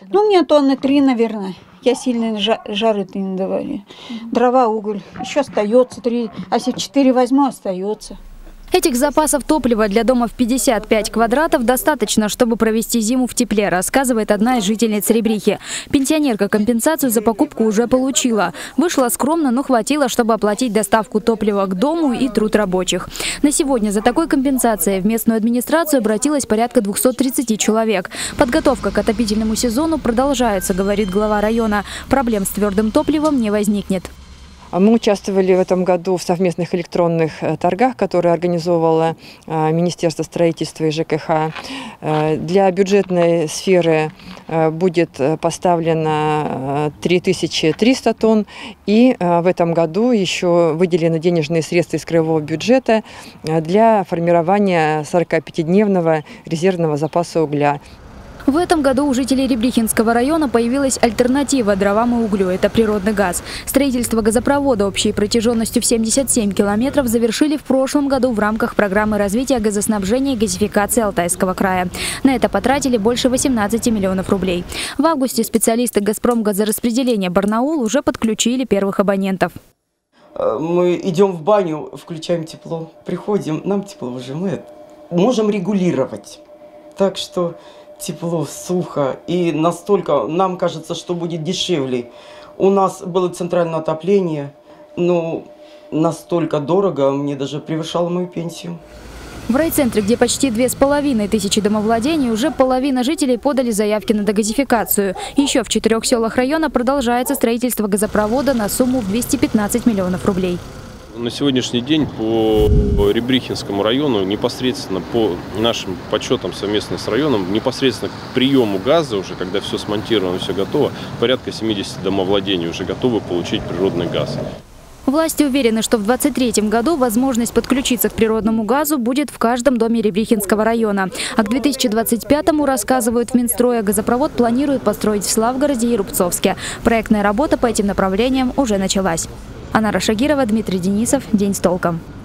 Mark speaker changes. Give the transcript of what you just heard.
Speaker 1: Ну, мне тонны 3, наверное. Я сильно жары-то не давали. Дрова, уголь. Еще остается 3. А если 4 возьму, остается.
Speaker 2: Этих запасов топлива для дома в 55 квадратов достаточно, чтобы провести зиму в тепле, рассказывает одна из жительниц Ребрихи. Пенсионерка компенсацию за покупку уже получила. Вышла скромно, но хватило, чтобы оплатить доставку топлива к дому и труд рабочих. На сегодня за такой компенсацией в местную администрацию обратилось порядка 230 человек. Подготовка к отопительному сезону продолжается, говорит глава района. Проблем с твердым топливом не возникнет.
Speaker 3: Мы участвовали в этом году в совместных электронных торгах, которые организовало Министерство строительства и ЖКХ. Для бюджетной сферы будет поставлено 3300 тонн. И в этом году еще выделены денежные средства из краевого бюджета для формирования 45-дневного резервного запаса угля.
Speaker 2: В этом году у жителей Ребрихинского района появилась альтернатива дровам и углю – это природный газ. Строительство газопровода общей протяженностью в 77 километров завершили в прошлом году в рамках программы развития газоснабжения и газификации Алтайского края. На это потратили больше 18 миллионов рублей. В августе специалисты «Газпромгазораспределения» Барнаул уже подключили первых абонентов.
Speaker 4: Мы идем в баню, включаем тепло, приходим, нам тепло уже, мы можем регулировать. Так что тепло, сухо, и настолько нам кажется, что будет дешевле. У нас было центральное отопление, но настолько дорого, мне даже превышало мою пенсию.
Speaker 2: В райцентре, где почти 2500 домовладений, уже половина жителей подали заявки на дегазификацию. Еще в 4 селах района продолжается строительство газопровода на сумму в 215 миллионов рублей.
Speaker 5: На сегодняшний день по Ребрихинскому району, непосредственно по нашим подсчетам совместно с районом, непосредственно к приему газа, уже когда все смонтировано, все готово, порядка 70 домовладений уже готовы получить природный газ.
Speaker 2: Власти уверены, что в 2023 году возможность подключиться к природному газу будет в каждом доме Ребрихинского района. А к 2025-му, рассказывают в Минстрое, газопровод планируют построить в Славгороде и Рубцовске. Проектная работа по этим направлениям уже началась. Анара Шагирова, Дмитрий Денисов. День с толком.